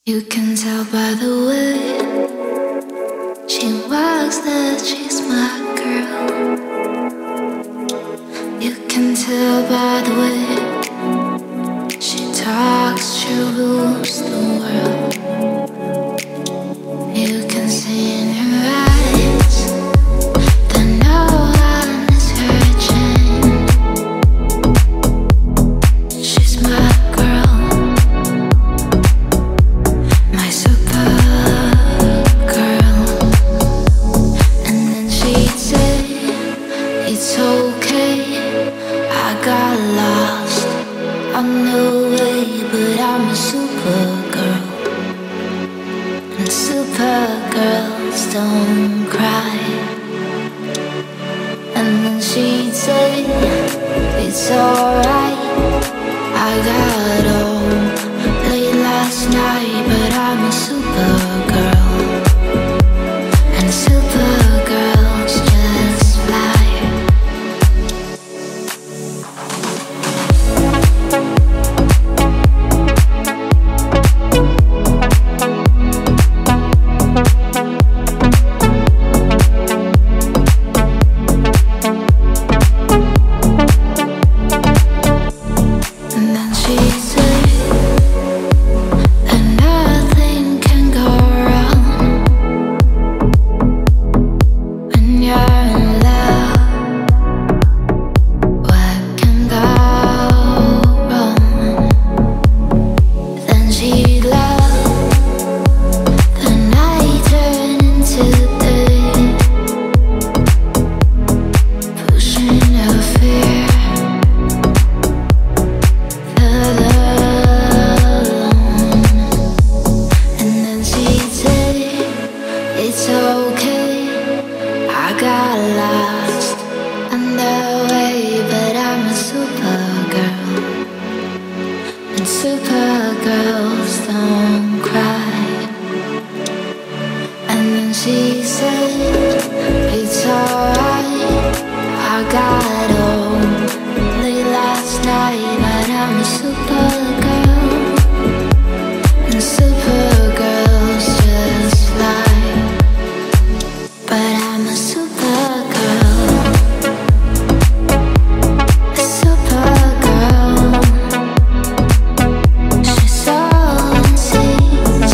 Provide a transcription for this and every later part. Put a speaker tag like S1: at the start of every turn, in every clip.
S1: You can tell by the way she walks that she's my girl. You can tell by the way she talks, she rules the world. You can see in her eyes that no one is hurting. She's my girl, my super girl. And then she'd say, it's okay, I got lost on the way, but I'm a super girl. And super girls don't cry. And then she'd say, it's alright, I got home late last night, but I'm a super girl. And super girls just fly. And then she'd say that nothing can go wrong when you're in love. What can go wrong? Then she'd love the night turn into day, pushing her fear further alone. And then she'd say, it's okay, I got lost on the way, but I'm a super girl. And super girls don't cry. And then she said, it's alright, I got home late last night, but I'm a super girl. And super girls just fly. But I'm a super girl, a super girl. She's so unseen.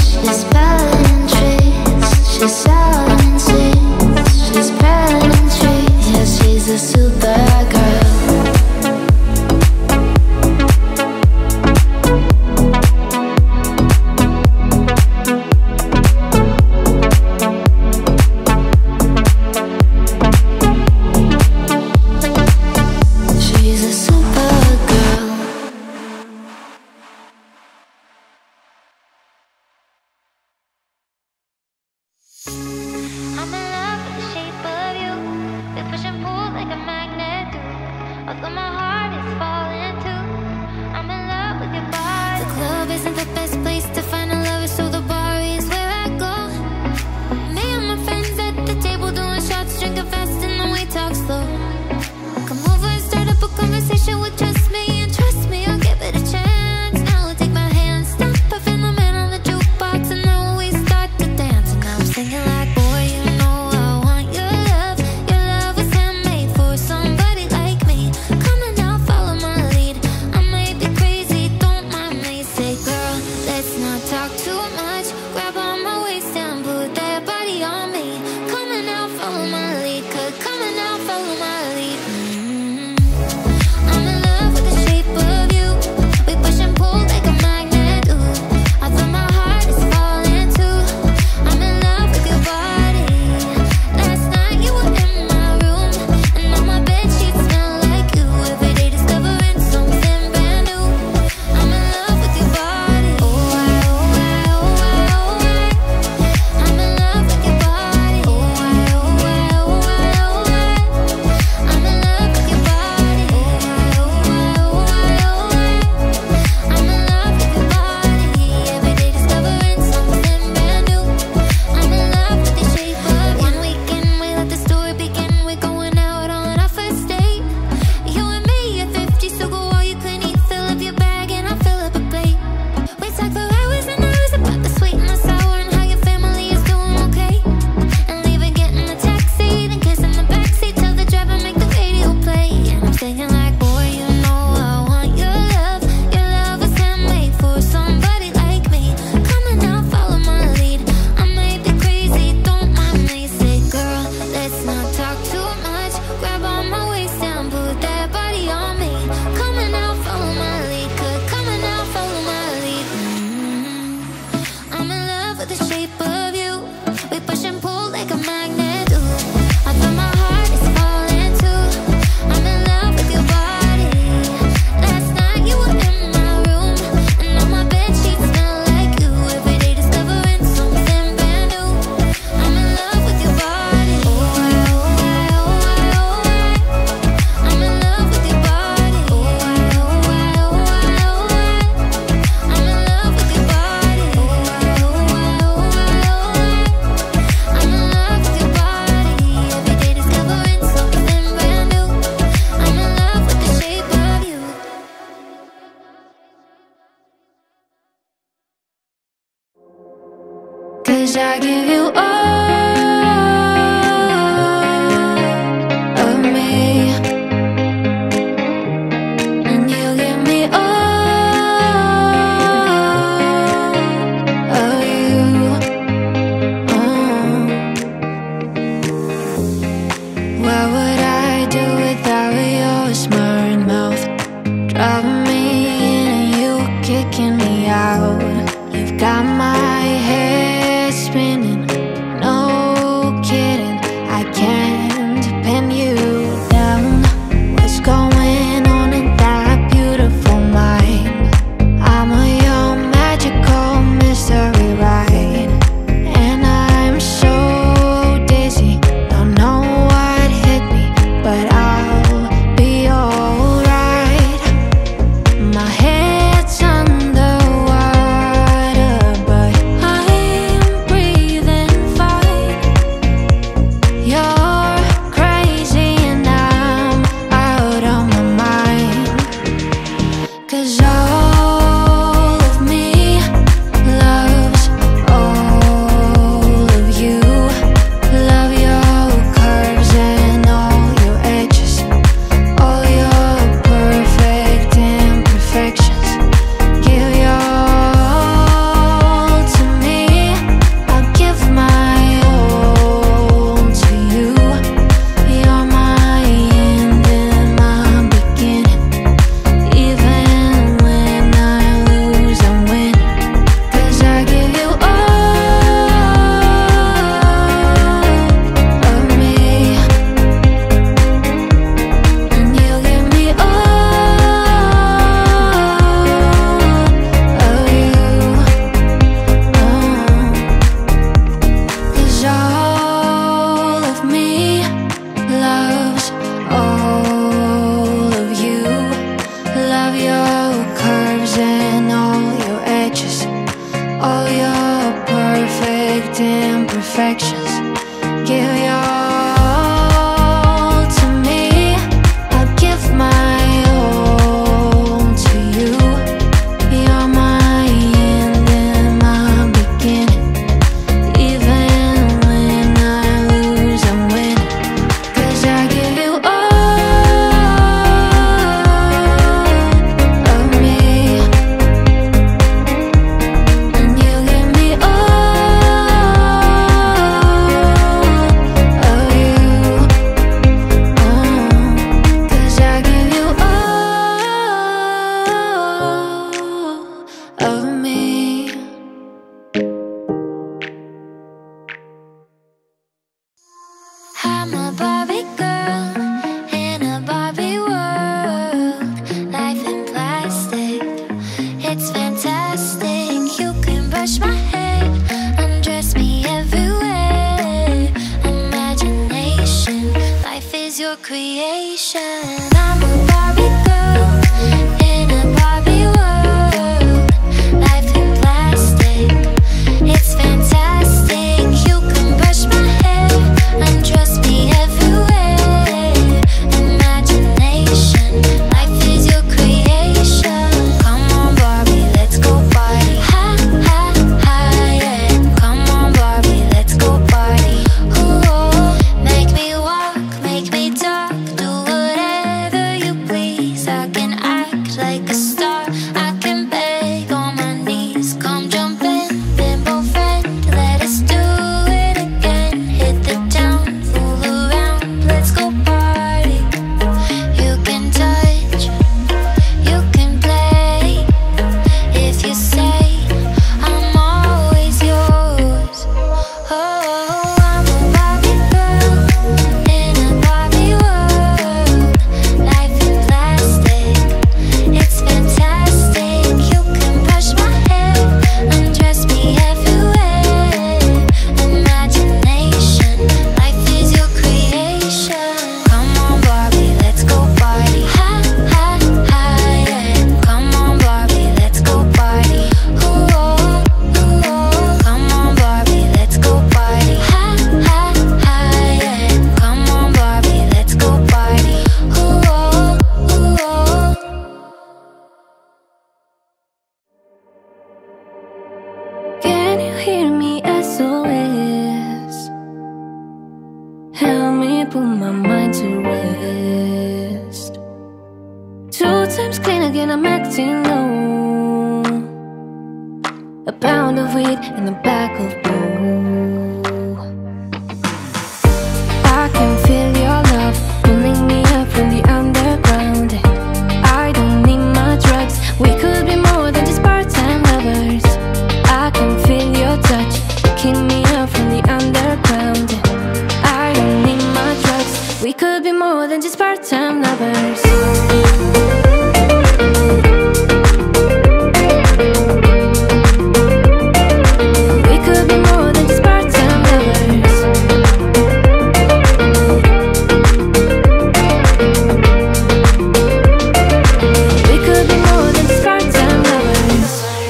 S1: the shape of you. We push and pull like a magnet do. I thought my heart is falling too. I'm in love with your body. Last night you were in my room, and now my bed sheets smell like you. Every day discovering something brand new. I'm in love with your body. Oh I, oh I, oh I, oh I. I'm in love with your body. Oh I, oh I, oh I, oh I. I'm in love with your body. Oh I, oh I, oh I, oh I. I'm in love with your body. Every day discovering something brand new. I'm in love with the shape of you. 'Cause I give you all of me, and you give me all of you. What would I do without your smart mouth? Driving me in and you kicking me out. You've got my head spinning, no kidding. I can't pin you down. What's going on in that beautiful mind? I'm a young magical mystery ride, and I'm so dizzy, don't know what hit me, but I'll be alright. My head's underwater, but I'm breathing fine. You're crazy and I'm out of my mind. 'Cause all of me loves all of you. Love your curves and all your edges, all your perfect imperfections. Give your all to me, I'll give my all to you. You're my end and my beginning. Even when I lose, I'm winning. 'Cause I give you all of me, and you give me all of you. 'Cause all of me loves all of you. Love your curves and all your edges, all your perfect imperfections. Give your all to me, I'll give my all to you. You're my end and my beginning. Even when I lose, I'm winning. 'Cause I give you all of me, and you give me all of you. 'Cause I give you all of me. I'm a Barbie girl in a Barbie world. Life in plastic, it's fantastic. You can brush my hair, undress me everywhere. Imagination, life is your creation. I'm a Barbie girl in a Barbie world. Life in plastic, it's fantastic. You can brush my hair, undress me everywhere. Imagination, life is your creation. Come on Barbie, let's go party. Ha ha ha yeah. Come on Barbie, let's go party. Ooh, make me walk, make me talk, do whatever
S2: hear me, SOS. Help me put my mind to rest. 2 times clean again, I'm acting low. A pound of weed in the back of blue. I can feel your love pulling me up from the underground. I don't need my drugs, we could be more than just part-time lovers. I can feel your touch, keep me up from the underground. I don't need my drugs, we could be more than just part-time lovers. We could be more than just part-time lovers. We could be more than just part-time lovers.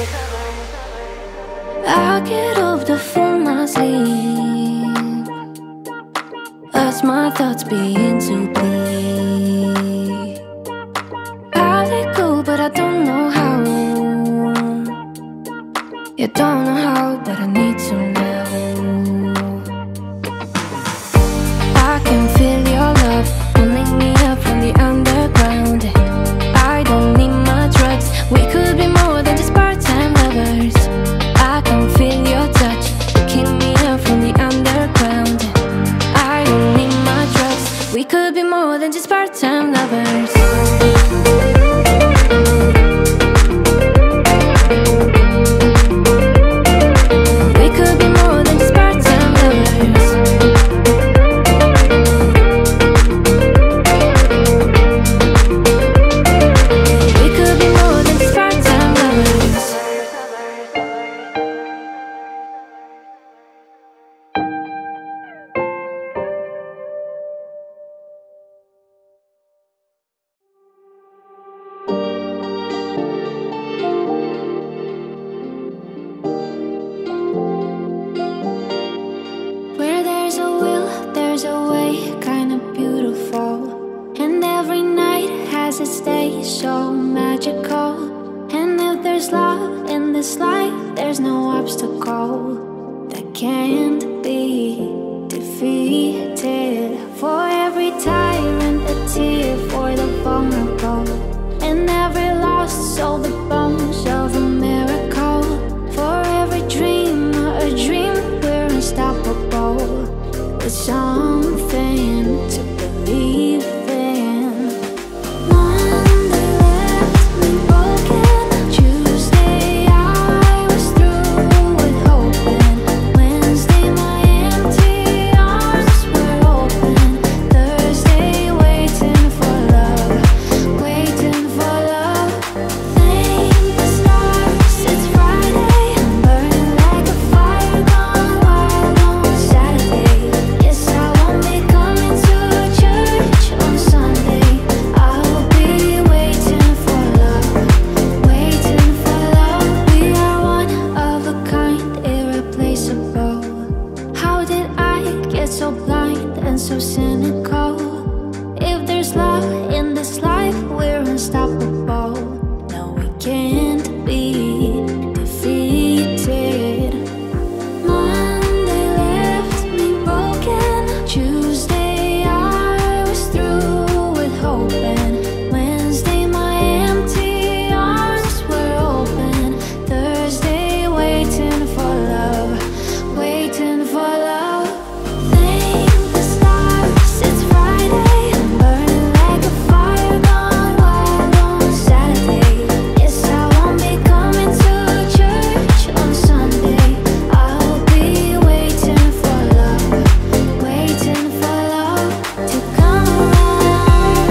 S2: I get off the full night's sleep as my thoughts begin to bleed. I let go, but I don't know how. You don't know how, but I need to know. I can feel your love pulling me up from the underground. I don't need my drugs, we could be more than just part-time lovers. I can feel your touch, keep me up from the underground. I don't need my drugs, we could be more than just part-time lovers. We could be more than just part-time lovers. We could be more than just part-time lovers. Where there's a will, there's a way, kinda beautiful. And every night has its day so magical. And if there's love in this life, there's no obstacle that can't be defeated. For every tyrant, a tear for the vulnerable. And every lost soul, the bones of a miracle. For every dream, a dream, we're unstoppable. With something to believe in. Monday left me broken. Tuesday I was through with hoping. Wednesday my empty arms were open. Thursday waiting for love, waiting for love. Thank the stars, it's Friday. I'm burning like a fire gone wild on Saturday. Yes, I won't be coming to church on Sunday. I'll be waiting for love, waiting for love. We are one of a kind, irreplaceable. How did I get so blind and so cynical? If there's love in this life, we're unstoppable. No, we can't be defeated. Monday left me broken. Tuesday I was through with hoping. Wednesday my empty arms were open. Thursday waiting for love, waiting for love. Thank the stars, it's Friday. I'm burning like a fire gone wild on Saturday. Yes, I won't be coming to church on Sunday. I'll be waiting for love, waiting for love to come around.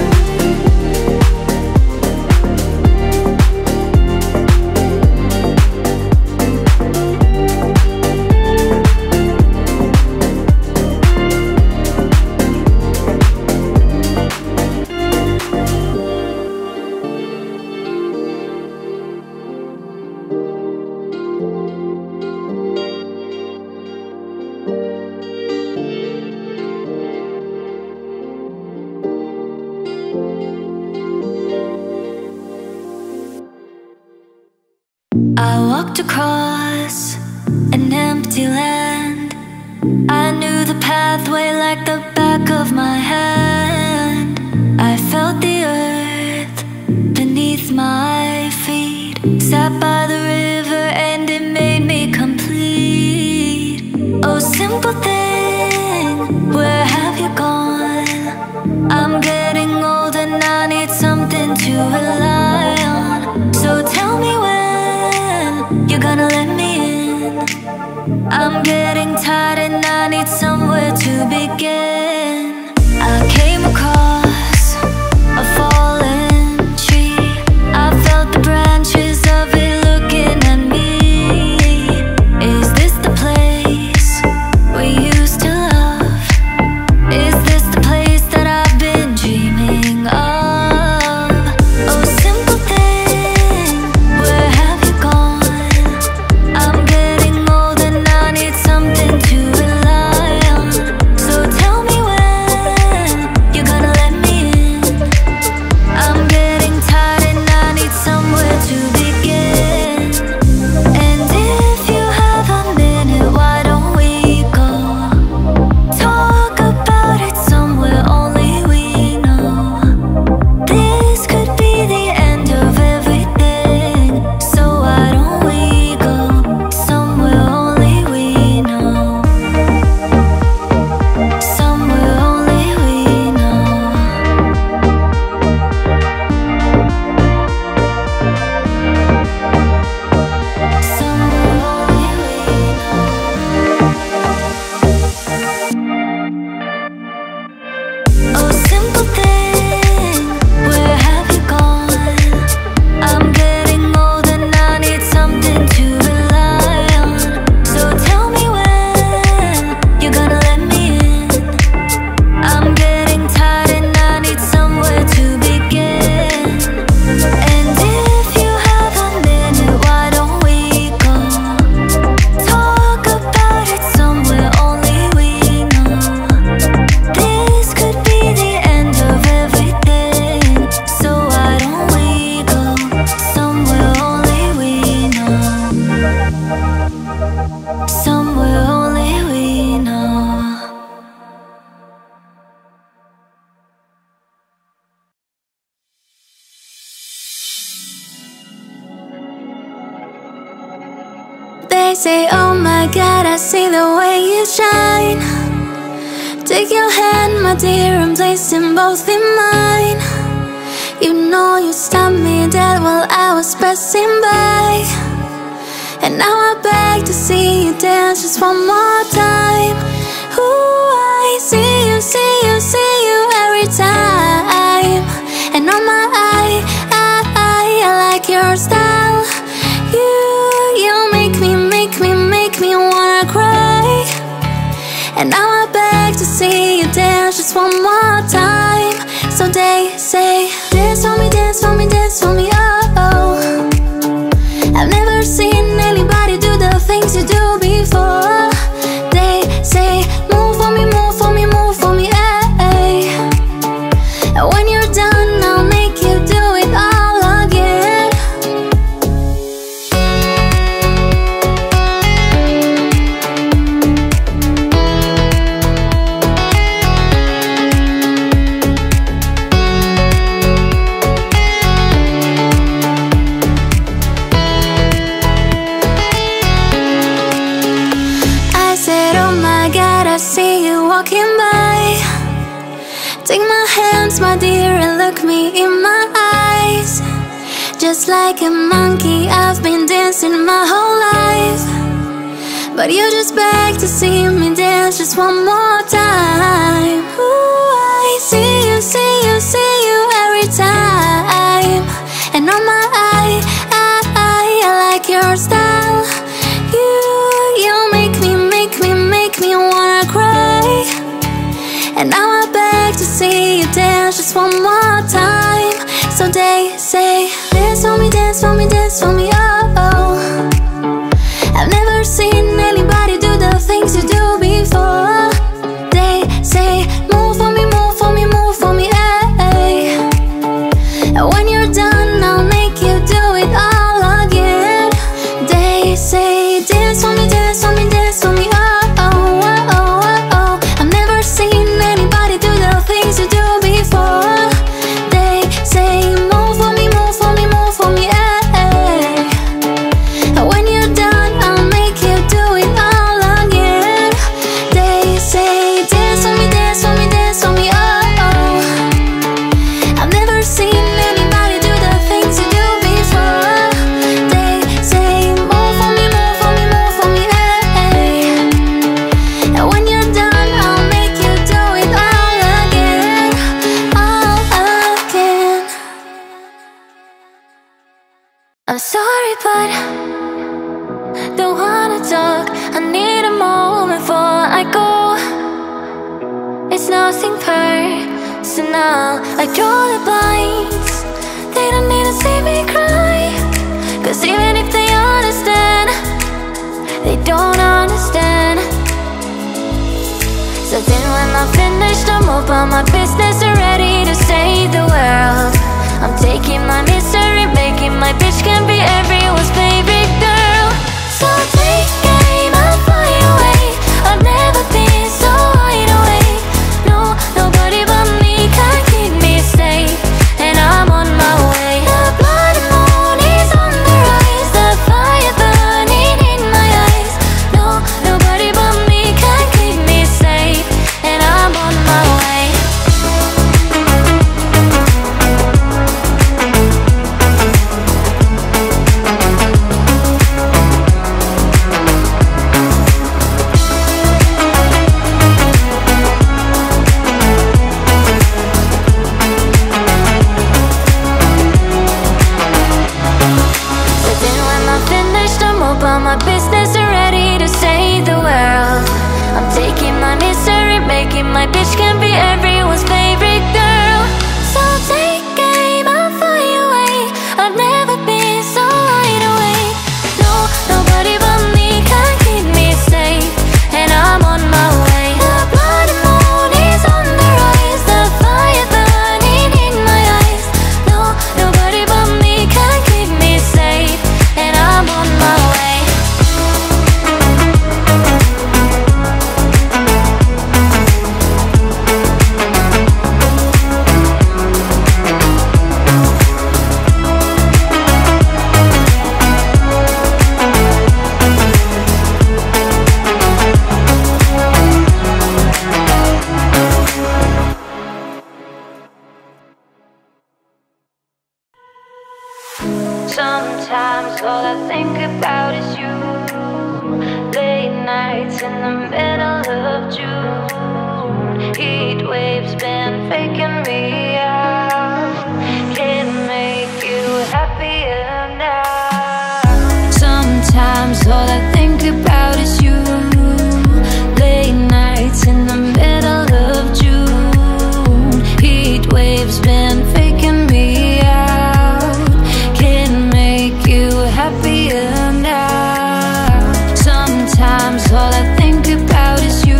S1: I walked across an empty of my hand, I felt the earth beneath my feet. Sat by the river and it made me complete. Oh, simple thing, where have you gone? I'm getting old and I need something to rely on. So tell me when you're gonna let me in. I'm getting tired and I need somewhere to begin. I came across a fallen tree. I felt the branches of it looking at me. Is this the place we used to love? Is this the place that I've been dreaming of? Oh, simple thing, where have you gone? I'm getting old and I need something to rely on. So tell me when you're gonna let me in. I'm getting tired and I need somewhere to begin. And if you have a minute, why don't we go talk about it somewhere only we know? This could be the end of everything, so why don't we go somewhere only we know? Somewhere only we know. Somewhere only we know. Oh, simple thing, where have you gone? I'm getting old and I need something to rely on. So tell me when you're gonna let me in. I'm getting tired and I need somewhere to begin. And if you have a minute, why don't we go talk about it somewhere only we know? This could be the end of everything, so why don't we go somewhere only we know? Somewhere only we know.
S2: They say, oh my God, I see the way you shine. Take your hand, my dear, and place them both in mine. You know you stopped me dead while I was passing by. And now I beg to see you dance just one more time. Ooh, I see you, see you, see you every time. And on my I like your style. You make me wanna cry. And now I beg to see you dance just one more time. So they say, dance for me, dance for me, dance for me, oh, oh. I've never seen anybody do the things you do before. They say, move for me, move for me, move for me, eh. And when you're done, I'll make you do it all again. I said, oh my God, I see you walking by. Take my hands, my dear, and look me in my eyes. Just like a monkey, I've been dancing my whole life. But you just beg to see me dance just one more time. Ooh, I see you, see you, see you every time. And on my I like your style. You make me wanna cry. And now I beg to see you dance just one more time. So they say, dance for me, dance for me, dance for me, oh, oh. I've never seen anybody do the things you do before. They say, move for me, move for me, move for me, eh. And when you're done, I'll make you do it all again. They say, dance for me, dance for me, dance for me, oh, oh, oh, oh, oh. I've never seen anybody do
S1: but don't wanna talk. I need a moment before I go. It's nothing personal. I draw the blinds. They don't need to see me cry, 'cause even if they understand, they don't understand. So then when I'm finished, I'm open my business and ready to save the world. I'm taking my misery, making my bitch can be everyone's favorite girl. So take aim, I'll fly away. I've never been so wide awake. No, nobody but me can keep me safe, and I'm on my way. The blood moon is on the rise, the fire burning in my eyes. No, nobody but me can keep me safe, and I'm on my way. My business are ready to save the world. I'm taking my misery, making my bitch can be everyone's favorite girl. So take aim, I'll fly away. I've never been so wide awake. No, nobody but me can keep me safe, and I'm on my way. The blood moon is on the rise, the fire burning in my eyes. No, nobody but me can keep me safe, and I'm on my way. Sometimes all I think about is you. Late nights in the middle of June. Heat waves been faking me out. Can't make you happier now. Sometimes all I think about is you. Late nights in the middle of June. Heat waves been faking me out. Can't make you happier now. Sometimes all I think about is you.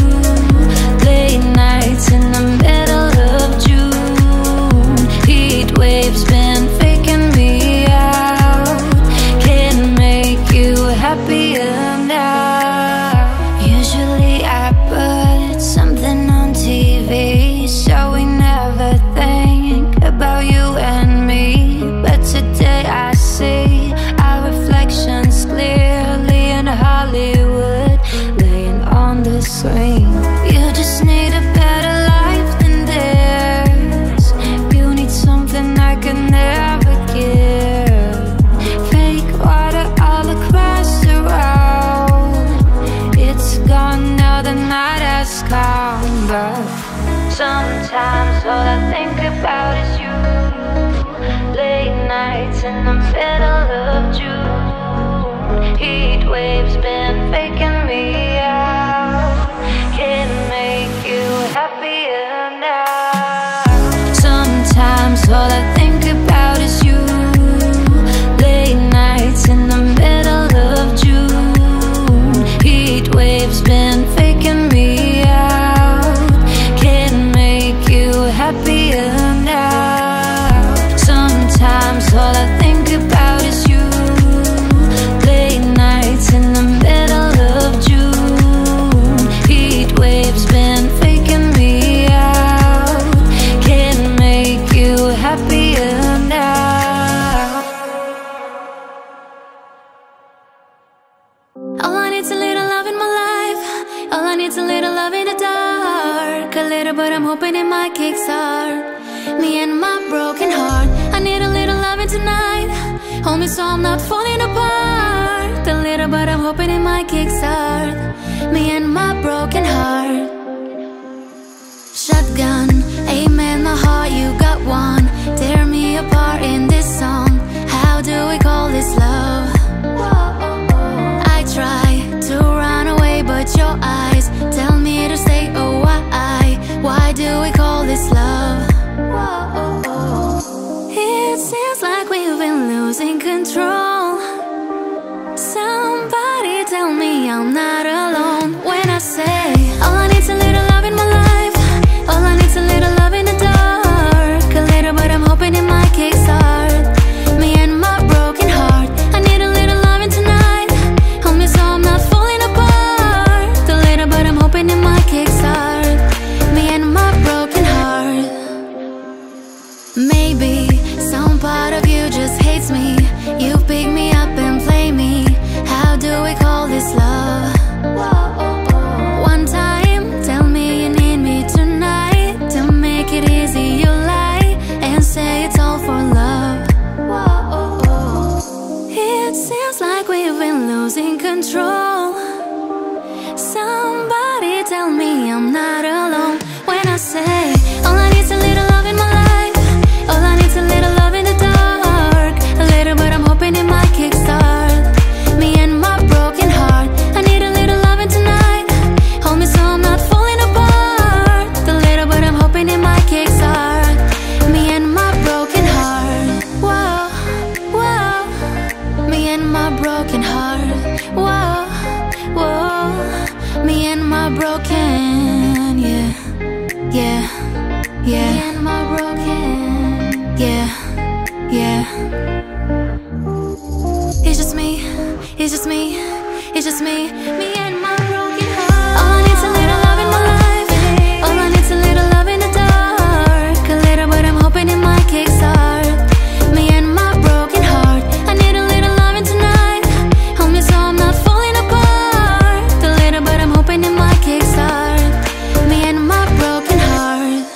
S1: Late nights in the middle of June. Heat waves been faking me out. Can't make you happier now. Usually I put something on TV, so we never think about you and me. But today I see our reflections clearly in Hollywood, laying on the screen. You just need a better life than this. You need something I could never give. Fake water all across the road. It's gone now, the night has come, but sometimes all I think about is you. Late nights in the middle of June. Heat waves been faking me out. Can't make you happier now. Sometimes all I think about is you. Late nights in the middle of June. Heat waves been faking me out. Can't make you happier now. Sometimes all I think about is you. Late nights in the middle of June. Heat waves been faking me out. Can't make you happier now. All I need's a little love in my life. All I need's a little love in the dark. A little, but I'm hoping it might kickstart me and my broken heart. I need a little loving tonight. Hold me so I'm not falling apart. A little, but I'm hoping it might kickstart me and my broken heart. Shotgun, amen, my heart, you got one. Tear me apart in this song. How do we call this love?
S2: but your eyes tell me to stay. Oh, why do we call this love? Whoa. It seems like we've been losing control. Somebody tell me I'm not alone when I say all I need's a little love in my life. All I need's a little love in the dark. A little, but I'm hoping it might kickstart me and my broken heart. I need a little loving tonight. Hold me so I'm not falling apart. A little, but I'm hoping it might kickstart me and my broken heart. Maybe some part of you just hates me. You pick me up and play me. How do we call this love? One time, tell me you need me tonight. To make it easy, you lie and say it's all for love. It seems like we've been losing control. Somebody tell me I'm not alone when I say all I need's a little love in my life. All I need's a little love in the dark. A little, but I'm hoping it might kickstart me and my broken heart. I need a little loving tonight. Hold me so I'm not falling apart. A little, but I'm hoping it might kickstart me and my broken heart. Whoa, whoa, me and my broken heart. Whoa, whoa, me and my broken, yeah, yeah, yeah. Me and my broken, yeah, yeah. It's just me, it's just me, it's just me, me and my broken heart. All I need's a little love in my life. All I need's a little love in the dark. A little, but I'm hoping it might kickstart me and my broken heart. I need a little loving tonight. Hold me so I'm not falling apart. A little, but I'm hoping it might kickstart me and my broken heart.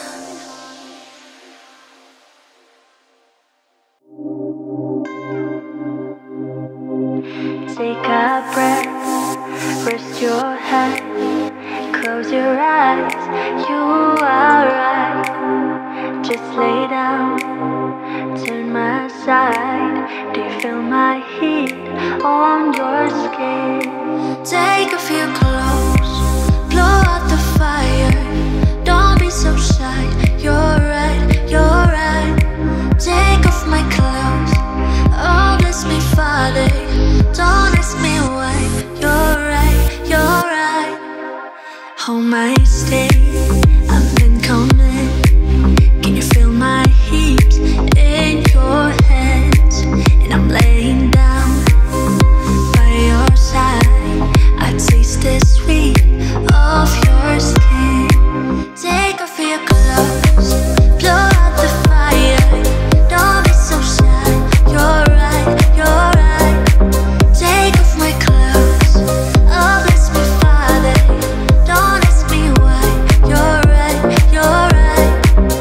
S3: Take a breath, rest your head, close your eyes, you are right. Just lay down, turn my side. Do you feel my heat on your skin?
S2: Take a few close, blow out the fire. Don't be so shy, you're right, you're right. Take off my clothes, oh bless me Father. Don't ask me why, you're right, you're right. Hold my stay, I've been coming. Can you feel my heat in your hands? And I'm laying down by your side. I taste the sweet of your skin. Take off your clothes, blow out the fire. Don't be so shy, you're right, you're right. Take off my clothes, oh bless me Father. Don't ask me why, you're right, you're right.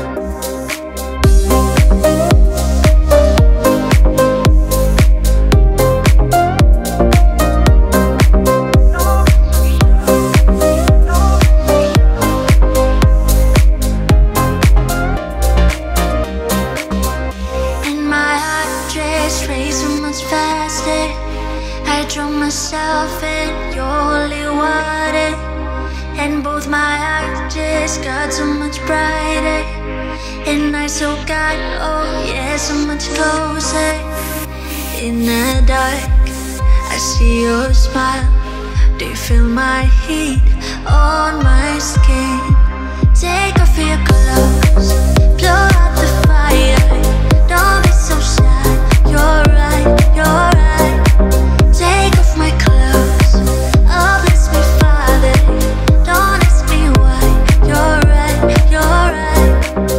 S2: And my heart just racing much faster. I drown myself in your holy water, and both my eyes just got so much brighter. And I so got, oh yeah, so much closer. In the dark, I see your smile. Do you feel my heat on my skin? Take off your clothes, blow out the fire. Don't be so shy, you're right, you're right. Take off my clothes, oh bless me Father. Don't ask me why, you're right, you're right.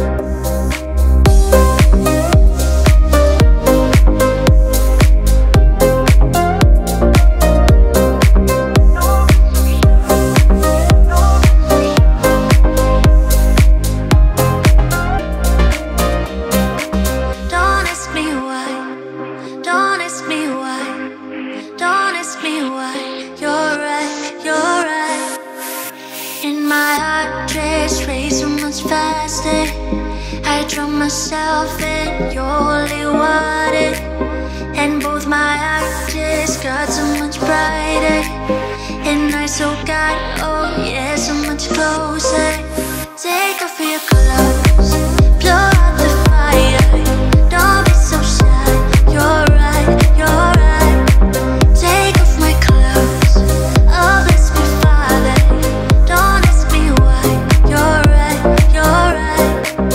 S2: Don't ask me why, don't ask me why, don't ask me why, you're right, you're right. And my heart just race so much faster. I drown myself in your holy water, and both my eyes just got so much brighter. And I
S3: so God, oh yeah, so much closer. Take off your clothes, blow out the fire. Don't be so shy, you're right, you're right. Take off my clothes, oh bless me Father. Don't ask me why, you're right, you're right.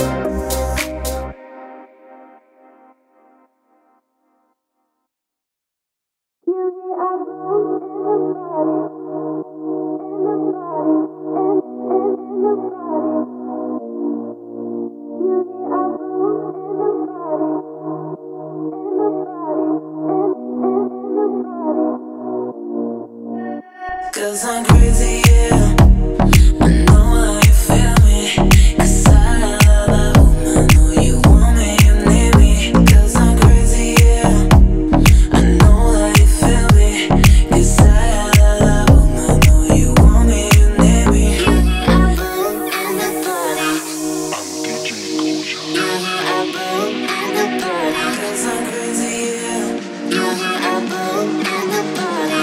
S4: Cause I'm crazy, yeah. I know how you feel me. Cause I love that woman. Know you want me, you need me. Cause I'm crazy, yeah. I know how you feel me. Cause I love that woman. Know you want me, you need me.
S3: You hear a boom in the party. You hear a boom in the party.
S4: Cause I'm crazy, yeah.
S3: You hear a boom in the party.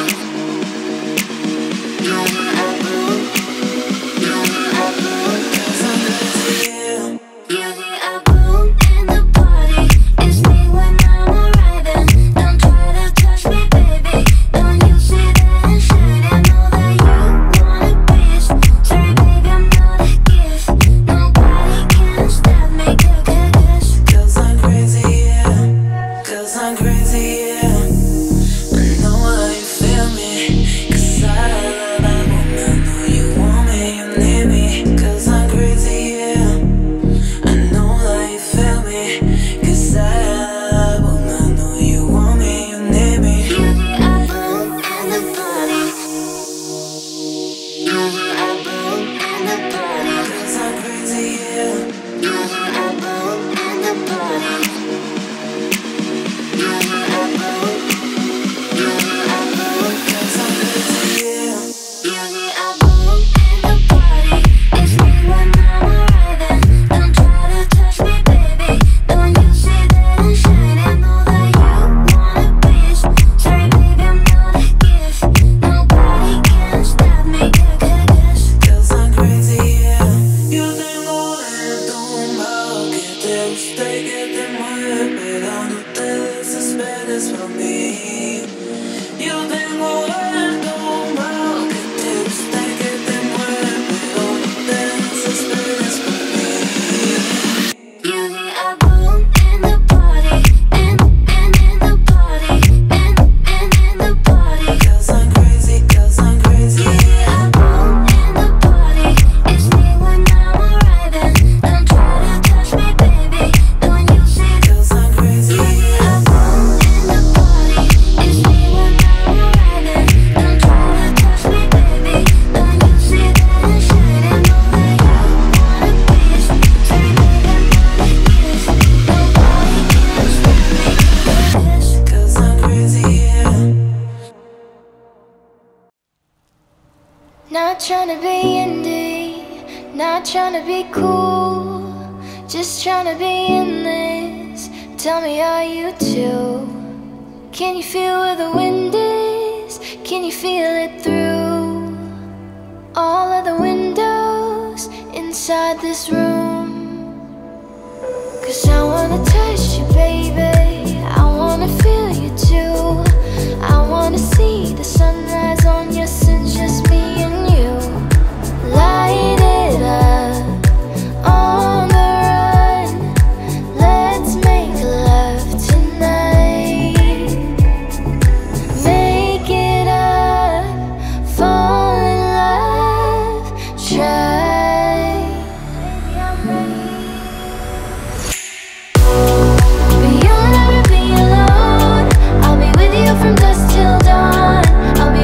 S3: You hear a boom. You hear a boom.
S4: Cause I'm crazy, yeah.
S3: You hear a boom in the party. It's me when I'm arriving. Don't try to touch me, baby. Don't you see that I'm shining? Know that you want a piece. Sorry, baby, I'm not a gift. Nobody can stop me,
S4: Cause I'm crazy, yeah. Cause I'm crazy, yeah. I know how you feel me. Cause I love that woman. Know you want me, you need me. Cause I'm crazy, yeah. I know how you feel me. Cause I love that woman. Know you want me, you need me.
S3: You hear a boom in the party. You hear a boom in the party.
S4: Cause I'm crazy, yeah.
S3: You hear a boom in the party. You hear a boom. You hear a boom.
S4: Cause I'm crazy, yeah.
S3: You hear a boom in the party. It's me when I'm arriving. Don't try to touch me, baby. Don't you see that I'm shining? Know that you want a piece. Sorry, baby, I'm not a gift. Nobody can stop me,
S4: Cause I'm crazy, yeah. Yo tengo esto tumbado que te gusta y que te mueve, pero no te desesperes por mí. Yo tengo esto tumbado que te gusta y que te mueve, pero no te desesperes por mí.
S3: You hear a boom in the party. In the party. In the party.
S4: Cause I'm crazy,
S3: You hear a boom in the party. It's me when I'm arriving. Don't try to touch me, baby. Don't you see that?
S4: cause I'm crazy,
S3: You hear a boom in the party. It's me when I'm arriving. Don't try to touch me, baby. Don't you see that I'm shining? Know that you want a piece. Sorry, baby, I'm not a gift. Nobody can stop me,
S4: cause I'm crazy, yeah.
S2: Not tryna be indie, not tryna be cool, just tryna be in this. Tell me, are you too? Can you feel where the wind is? Can you feel it through all of the windows inside this room? Cause I wanna touch you, baby, I wanna feel you too. I wanna see the sunrise on your sins, just me and you. Light it up on the run. Let's make love tonight. Make it up, fall in love, try. Baby, I'm ready. But you'll never be alone. I'll be with you from dusk till dawn. I'll be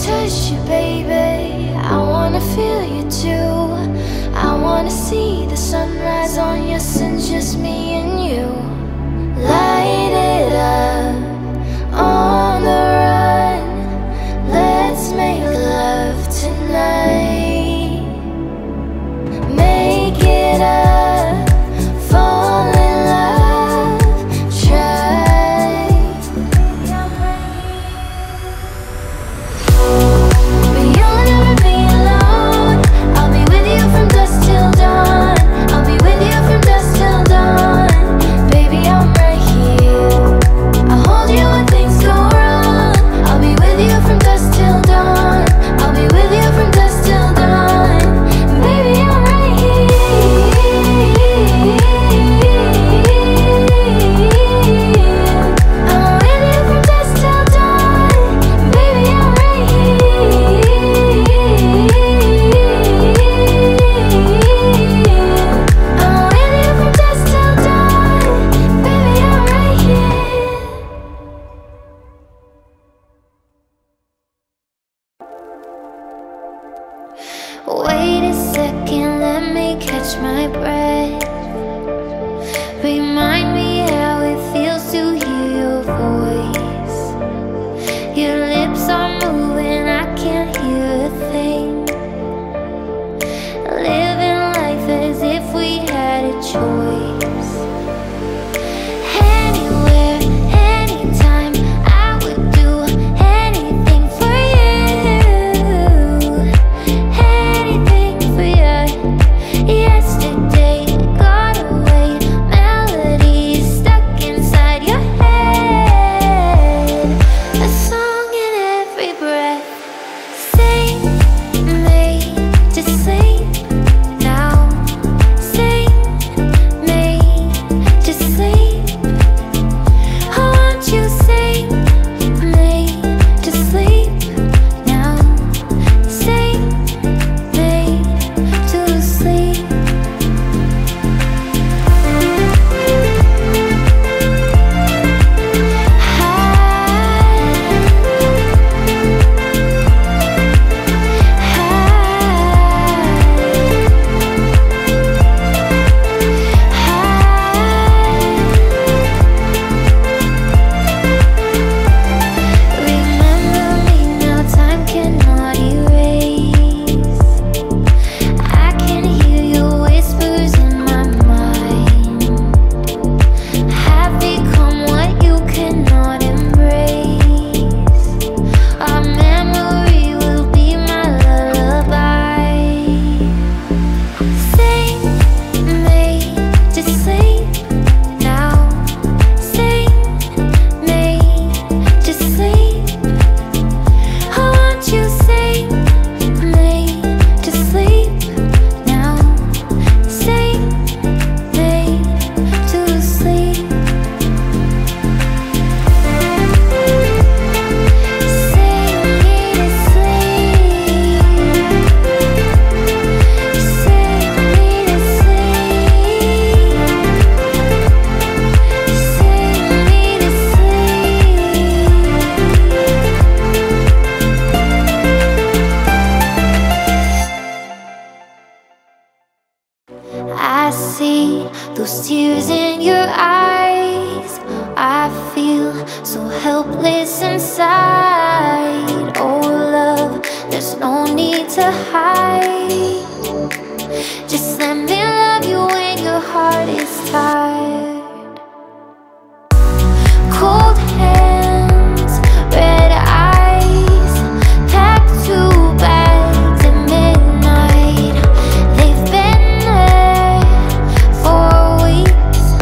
S2: touch you, baby. I wanna feel you too. I wanna see the sunrise on your sins, just me and you. Light it up on the run. Let's make love tonight. Make it up, fall in love, try. But you'll never be alone. I'll be with you from dusk till dawn. I'll be with you from dusk till dawn. Baby, I'm right here. I'll hold you when things go wrong. I'll be with you from dusk till dawn. I'll be with you from dusk till dawn. Baby, I'm right here. I'm with you from dusk till dawn. Baby, I'm right here. I'm with you from dusk till dawn. Baby, I'm right here. Wait a second, let me catch my breath. Remind me how it feels to hear your voice. Your lips are moving, I can't hear a thing. Living life as if we had a choice. Anywhere, anytime, I would do anything for you. Anything for you. Yesterday got away, melodies stuck inside your head. A song in every breath. Sing me to sleep now. Sing me to sleep. I want you sing me to sleep now. Sing me to sleep. Remember me now, time cannot erase. I can hear your whispers in my mind. Have become what you cannot embrace. Our memory will be my lullaby. Sing me to sleep now. Sing me to sleep. I want you sing me to sleep now. Sing me to sleep. Sing me to sleep. Sing me to sleep. Sing me to sleep. I see those tears in your eyes. I feel so helpless inside. Oh, love, there's no need to hide. Just let me love you when your heart is tired. Cold hands, red eyes, packed two bags at midnight. They've been there for weeks.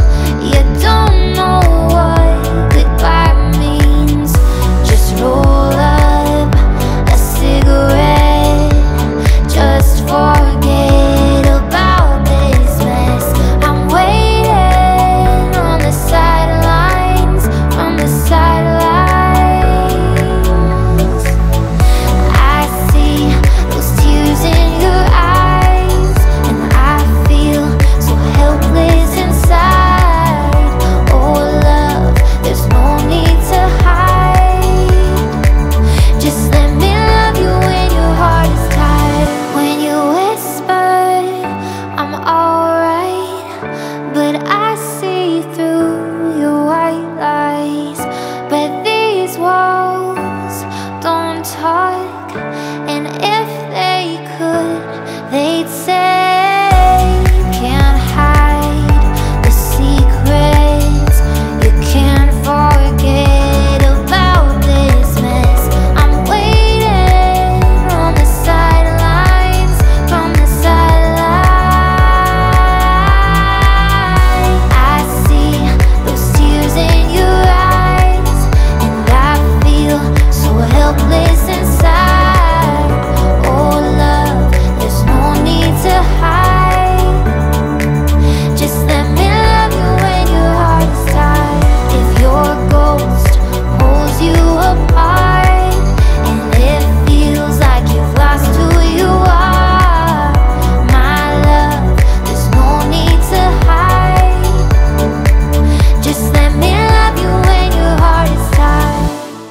S1: talk, and if they could, they'd say you can't hide the secrets, you can't forget about this mess. I'm waiting on the sidelines, from the sidelines. I see those tears in your eyes, and I feel so helpless inside. Oh love, there's no need to hide. Just let me love you when your heart is tired. If your ghost pulls you apart, and it feels like you've lost who you are, my love, there's no need to hide. Just let me love you when your heart is tired.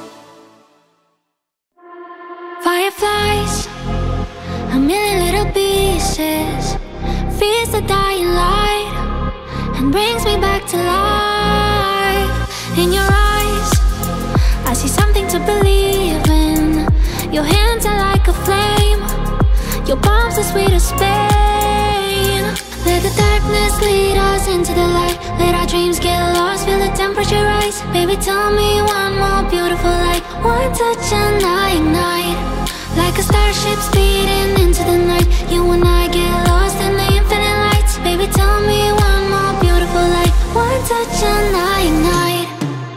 S1: Fireflies, a million little pieces, feeds the dying light and brings me back to life. In your eyes, I see something to believe in. Your hands are like a flame, your palms are sweet as Spain. Let the darkness lead us into the light. Let our dreams get lost, feel the temperature rise. Baby, tell me one more beautiful light. One touch and I ignite, like a starship speeding into the night. You and I get lost in the infinite lights. Baby, tell me one more beautiful light. One touch and I ignite.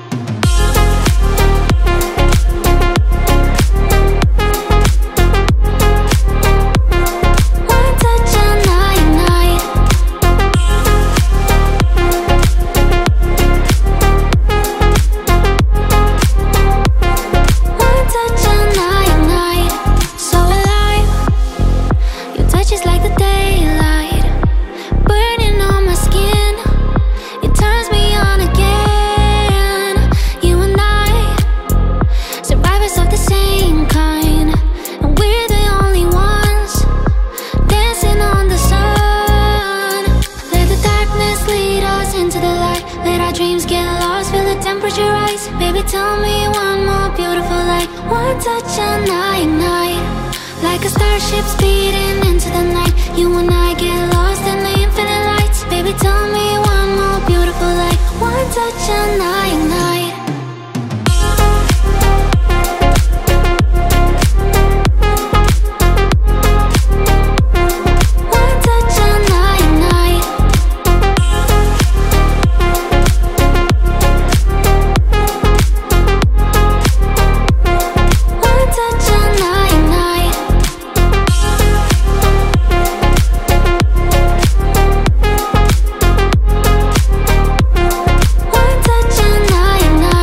S1: One touch and I ignite. One touch and I ignite. So alive, your touch is like the daylight, burning on my skin. It turns me on again. You and I, survivors of the same kind, and we're the only ones dancing on the sun. Let the darkness lead us into the light. Let our dreams get lost, feel the temperature rise. Baby, tell me one more beautiful light. One touch and I ignite, like a starship speeding into the night. You and I get lost in the infinite lights. Baby, tell me one more beautiful light. One touch and I ignite. One touch and I ignite. One touch and I ignite. One touch and I ignite.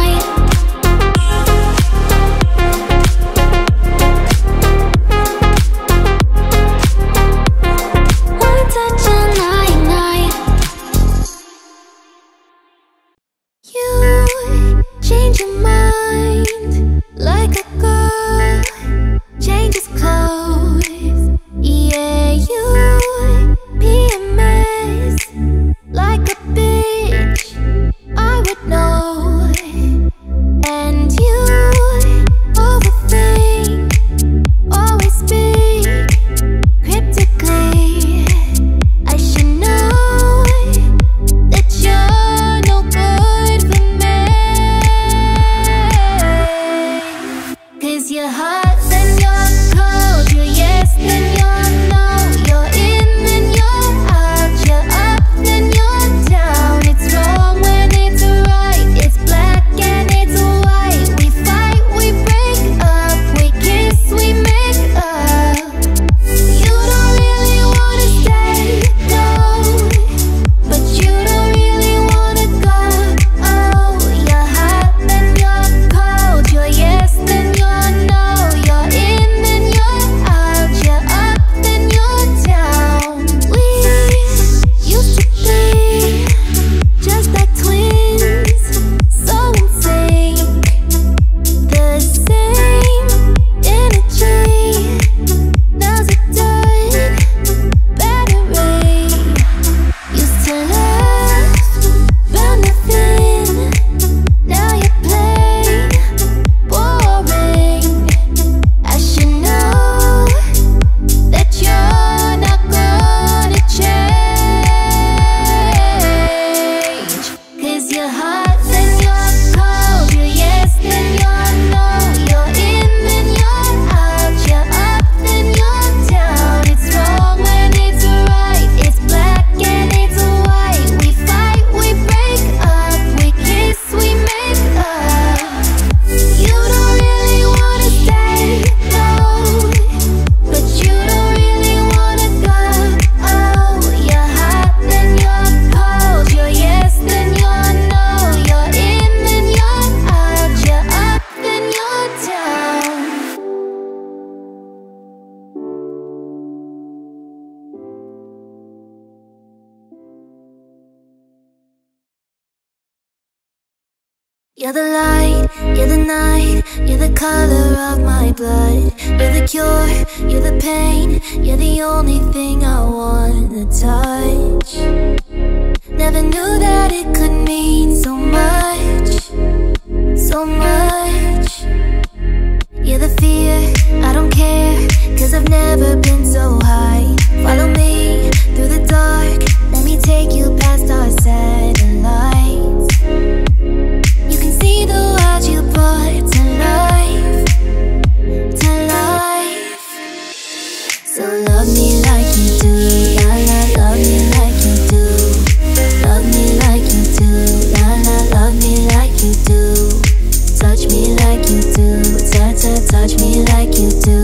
S1: You're the light, you're the night, you're the color of my blood. You're the cure, you're the pain, you're the only thing I wanna touch. Never knew that it could mean so much, so much. You're the fear, I don't care, 'cause I've never been so high. Follow me through the dark, let me take you past our satellites. You can see the world you brought to life, to life. So love me like you do, la la, love me like you do. Love me like you do, la la, love me like you do. Touch me like you do, touch me like you do.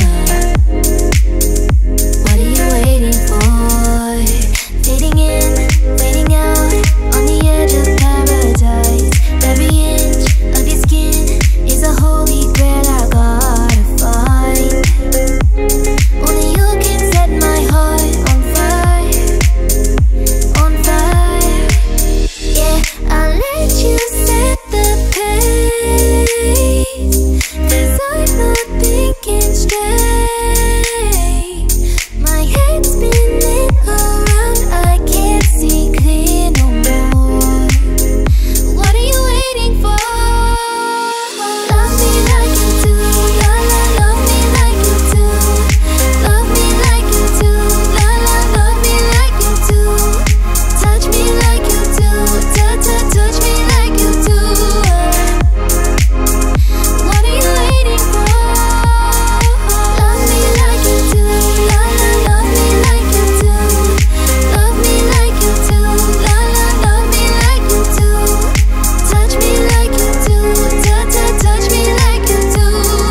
S1: What are you waiting for? Fading in, fading out, on the edge of paradise. Every inch of your skin is a holy grail I gotta find. Only you can set my heart on fire, on fire. Yeah, I'll let you set the pace, 'cause I'm not thinking straight. My head's spinning around, I can't see clear no more. What are you waiting for? Love me like you do, la la, love me like you do. Love me like you do, la la, love me like you do. Touch me like you do, touch me like you do. What are you waiting for? Love me like you do, la la, love me like you do. Love me like you do, la la, love me like you do. Touch me like you do, touch me like you do.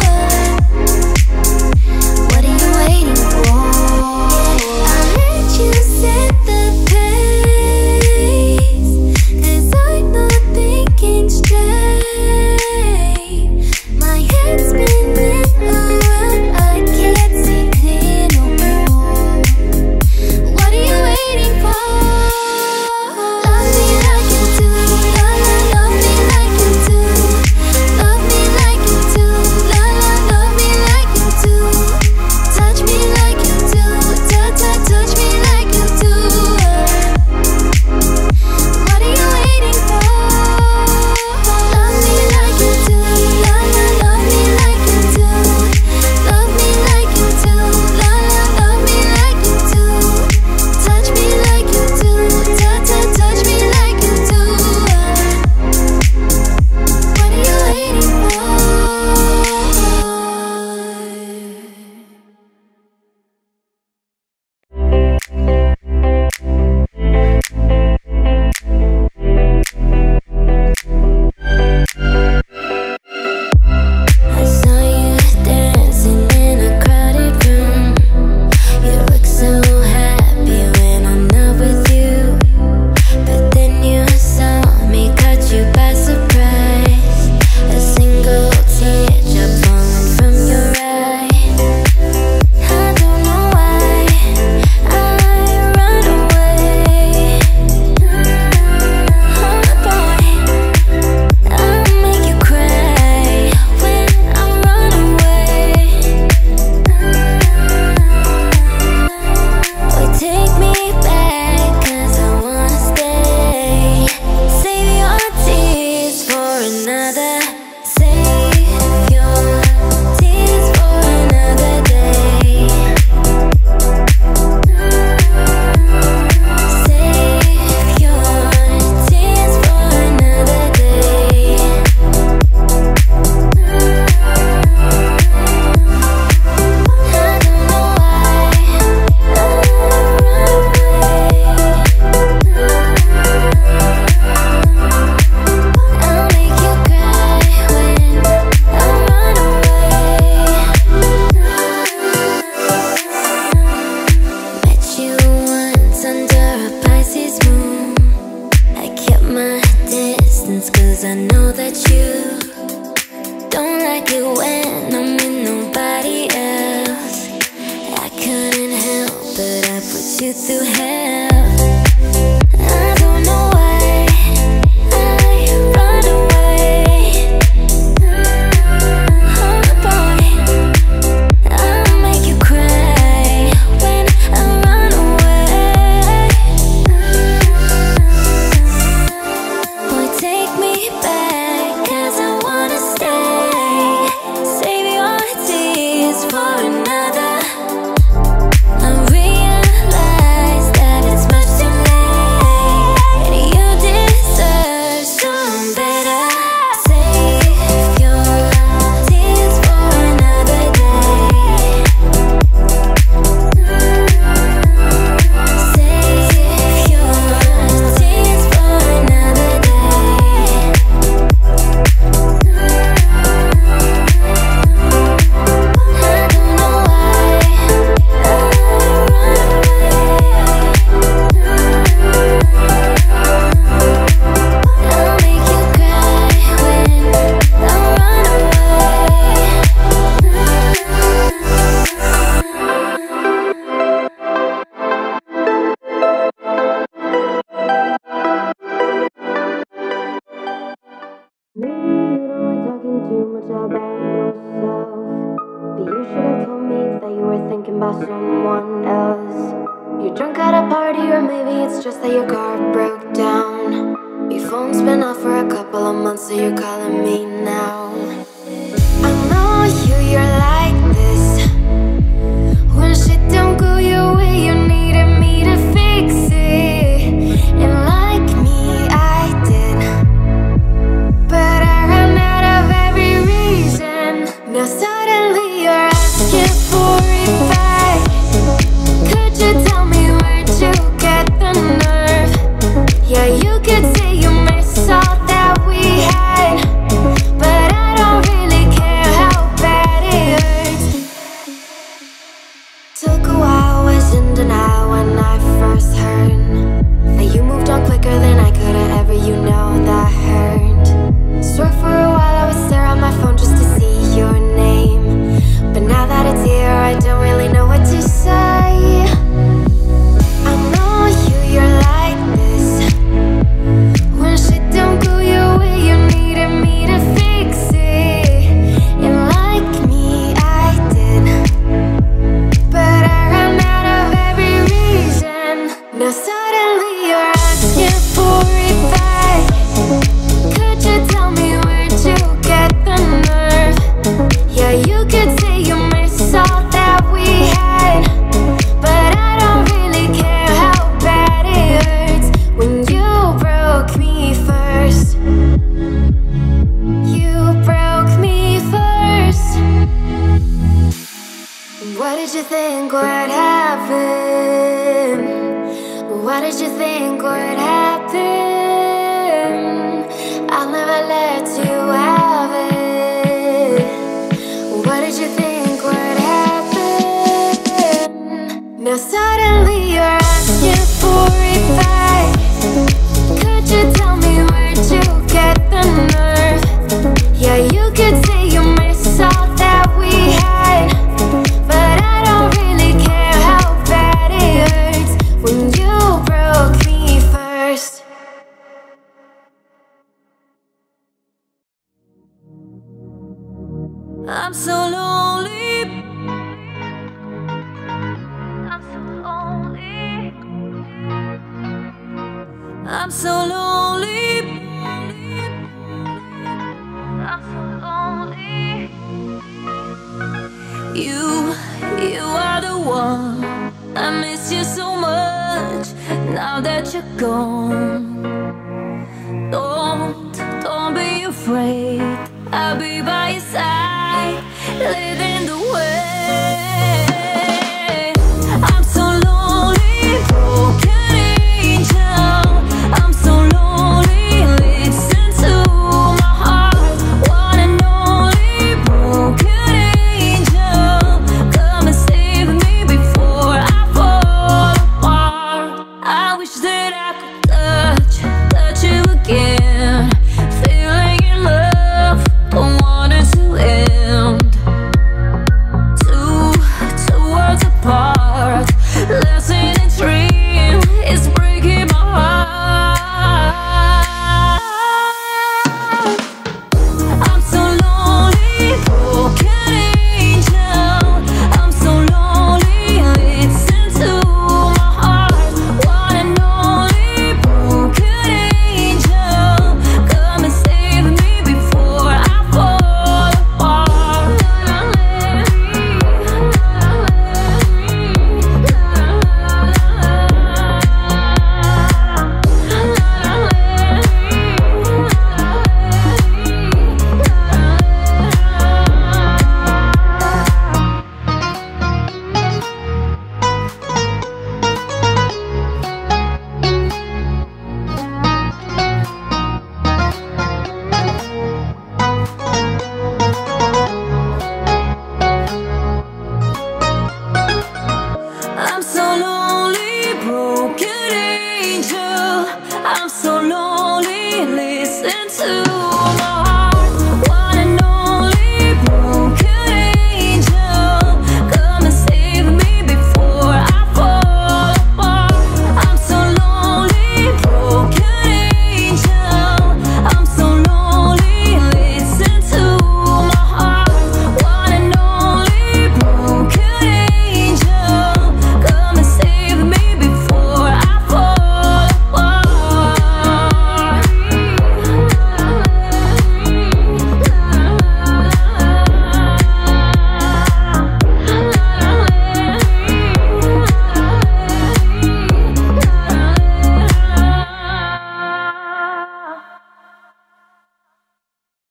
S1: What are you waiting for? I'll let you set the pace, 'cause I'm not thinking straight. My head's spinning around, I can't see clear no more. What are you waiting for? Love me like you do, la la, love me like you do. Love me like you do, la la, love me like you do. Touch me like you do, touch me like you do. What are you waiting for? Love me like you do, la la, love me like you do. Love me like you do, la la, love me like you do. Touch me like you do, touch me like you do. What are you waiting for? I saw you dancing in a crowded room. You look so happy when I'm not with you. But then you saw me, caught you by surprise. A single teardrop falling from your eye. I don't know why I run away. Oh boy, I'll make you cry when I run away. Or take me back, 'cause I wanna stay. Save your tears for another. Save your tears for another day. Save your tears for another day. I don't know why I run away. I'll make you cry when I run away. Met you once under a Pisces moon. I kept my distance, 'cause I know that you don't like it when I'm with nobody else. I couldn't help but I put you through hell. I don't know why I run away.
S3: me that you were thinking about someone else. You're drunk at a party, or maybe it's just that your car broke down. Your phone's been off for a couple of months, so you're calling me now. I know you're like this. When shit don't go your way, you needed me to fix it. And like me, I did, but I ran out of every reason. Now suddenly you're asking for advice. Could you tell me where'd you get the nerve? Yeah, you could say you miss all that we had, but I don't really care how bad it hurts. Took a while, was in denial when I first heard that you moved on quicker than I could've ever, you know that hurt. Swore for a while I would stare at my phone just to see your name, but now that it's here I don't really know what to say. I know you're like this. When shit don't go your way, you needed me to fix it. And like me, I did, but I ran out of every reason. Now suddenly you're asking for advice. Could you tell me where'd you get the nerve? Yeah, you could say you miss all that we had, but I don't really care how bad it hurts. When you broke me first, you broke me first. What did you think would happen? What did you think would happen? I'll never let you have it. What did you think would happen? Now suddenly you're asking for advice. Could you tell me where'd you get the nerve? Yeah, you could say you miss all that we had, but I don't really care how bad it hurts. When you broke me first.
S4: I'm so lonely. I'm so lonely. I'm so lonely. I'm so lonely. You are the one. I miss you so much now that you're gone. Don't be afraid. I'll be by your side, leading the way.